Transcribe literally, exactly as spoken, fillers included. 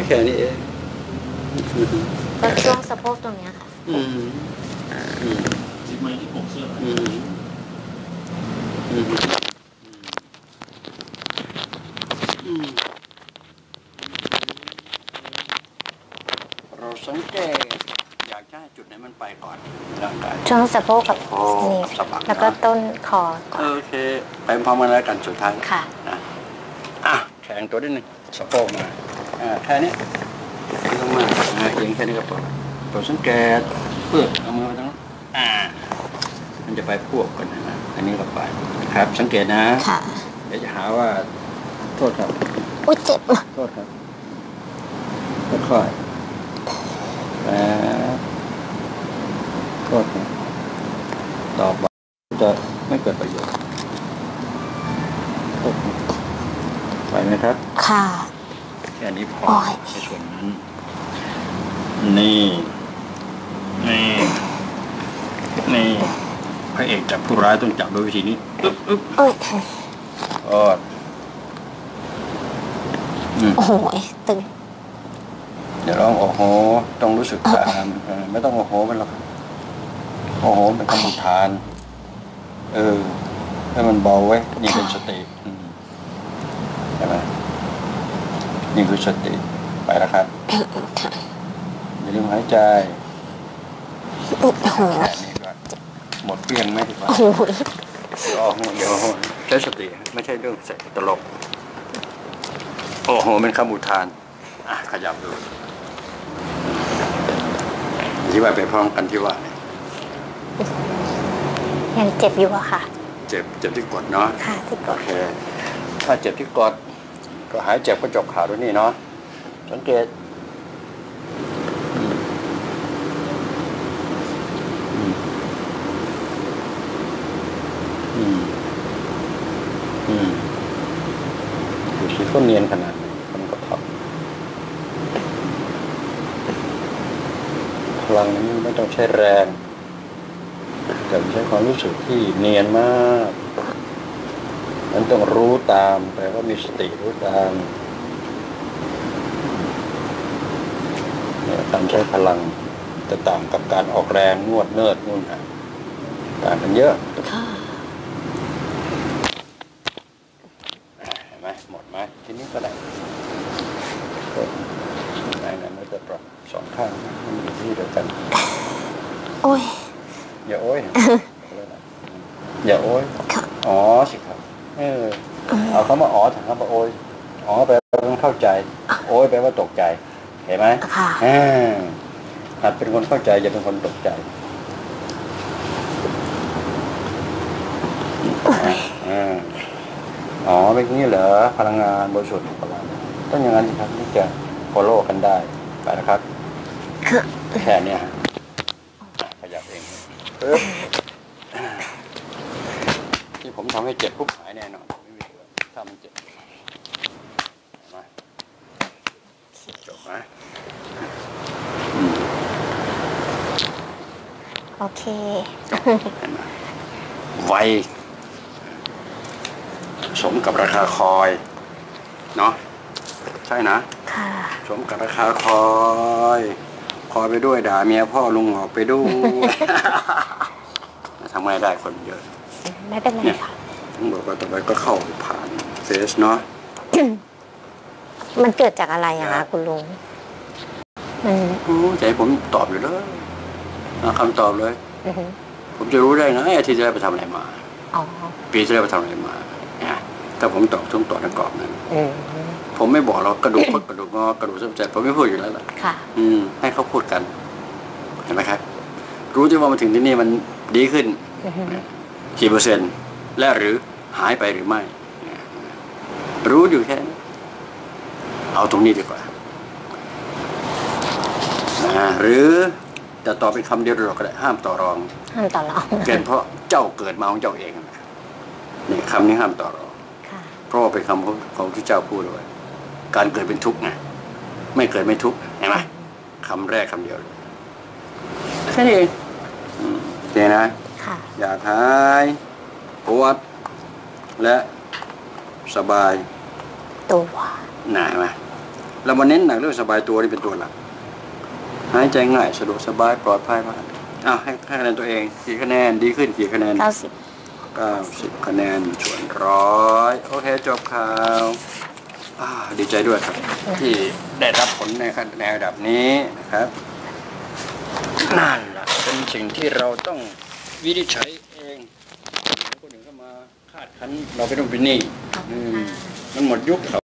แค่นี้เองก็ช่วงสะโพกตรงเนี้ยค่ะอืมอืมจิบไม้ที่ผมเสื้ออืมอืมอืมเราสังเกตอยากจะให้จุดไหนมันไปก่อนร่างกายช่วงสะโพกกับนี่แล้วก็ต้นคอโอเคไปพร้อมกันแล้วกันสุดท้ายค่ะนะอ่ะแข็งตัวนิดนึงสะโพกมาอ่าแค่นี้ไม่ต้องมากนะเอียงแค่นี้ก็พอเราสังเกตเพื่อเอามือมาตรงนั้นอ่ามันจะไปพวกกันนะอันนี้ก็ไปครับสังเกตนะค่ะเดี๋ยวจะหาว่าโทษครับอุ้ยเจ็บโทษครับค่อยๆนะโทษครับต่อไปจะไม่เกิดประโยชน์ไปไหมครับค่ะแค่นี้พอในส่วนนั้นนี่นี่นี่พระเอกจับผู้ร้ายต้องจับโดยวิธีนี้อึ๊บอึ๊บเอ้ยออดโอ้โหตึงเดี๋ยวลองโอ้โหต้องรู้สึกตามไม่ต้องโอ้โหมันหรอกโอ้โหเป็นคำอุทานเออให้มันเบาไว้นี่เป็นสติใช่ไหมนี่คือสติไปแล้วครับอย่าลืมหายใจแค่นี้ก็หมดเพียงไหมดีกว่าโอ้โหเดี๋ยวใช้สติไม่ใช่เรื่องเสกตลกโอ้โหเป็นคำอุทานอ่ะขยับดูที่ว่าไปพร้อมกันที่ว่ายังเจ็บอยู่อะค่ะเจ็บเจ็บที่กดเนาะค่ะที่กดโอเคถ้าเจ็บที่กดก็หายเจ็บก็จบข่าวด้วยนี่เนาะสังเกตอืมอืมดูสิเขาเนียนขนาดไหนมันก็ทับพลังนี้ไม่ต้องใช้แรงแต่ใช้ความรู้สึกที่เนียนมากมันต้องรู้ตามแปลว่ามีสติรู้ตามเนี่ยการใช้พลังจะต่างกับการออกแรงนวดเนิร์ดนู่นนะต่างกันเยอะเห็นไหมหมดไหมทีนี้ก็ได้ไหนไหนไม่จะปรับสองข้างมันอยู่ที่เดียวกันโอ้ยอย่าโอ้ยอย่าโอ้ยอ๋อสิครับเออเอาคำว่าอ๋อถึงคำว่าโอ้ยอ๋อแปลว่าต้องเข้าใจโอ้ยแปลว่าตกใจเห็นไหมค่ะหัดเป็นคนเข้าใจอย่าเป็นคนตกใจอ๋อเป็นอย่างนี้เหรอพลังงานบริสุทธิ์พลังต้องอย่างนั้นสิครับที่จะโฟลโล่กันได้ไปนะครับแค่นี้ขยับเองที่ผมทำให้เจ็บปุ๊บหายแน่นอนไม่มีถ้ามันเจ็บมาจบนะโอเคไวสมกับราคาคอยเนาะใช่นะค่ะสมกับราคาคอยคอยไปด้วยด่าเมียพ่อลุงออกไปด้วยทำไงได้คนเยอะไม่เป็นไรค่ะทั้งบอกว่าต่อไปก็เข้าผ่านเฟซเนาะมันเกิดจากอะไรอะคะคุณลุงมันใจผมตอบอยู่เลยคำตอบเลยผมจะรู้ได้ไงอาทิตย์ที่แล้วไปทำอะไรมาปีที่แล้วไปทำอะไรมาเนี่ยถ้าผมตอบทุ่งต่อในกรอบนั้นผมไม่บอกเรากระดูกพดกระดูกงอกระดูกเส้นใจผมไม่พูดอยู่แล้วล่ะอืมให้เขาพูดกันเห็นไหมครับรู้ที่ว่ามาถึงที่นี่มันดีขึ้นกี่เปอร์เซ็นต์และหรือหายไปหรือไม่รู้อยู่แค่เอาตรงนี้ดีกว่าหรือจะต่อเป็นคำเดียวก็ได้ห้ามต่อรองห้ามต่อรองเป็นเพราะเจ้าเกิดมาของเจ้าเองนี่คำนี้ห้ามต่อรองเพราะเป็นคำของของที่เจ้าพูดเลยการเกิดเป็นทุกข์ไงไม่เกิดไม่ทุกข์เห็นไหมคำแรกคำเดียวแค่นี้เองโอเคนะอย่าหายปวดและสบายตัวหนาไหมเรามาเน้นหนักเรื่องสบายตัวนี่เป็นตัวหลักหายใจง่ายสะดวกสบายปลอดภัยมากอ้าวให้ให้คะแนนตัวเองกี่คะแนนดีขึ้นกี่คะแนนเก้าสิบเก้าสิบคะแนนส่วนร้อยโอเคจบข่าวดีใจด้วยครับที่ได้รับผลในในระดับนี้นะครับนั่นแหละเป็นสิ่งที่เราต้องวินิจฉัยเองคนอื่นเข้ามาคาดคั้นเราไปต้องเป็นหนี้มันหมดยุค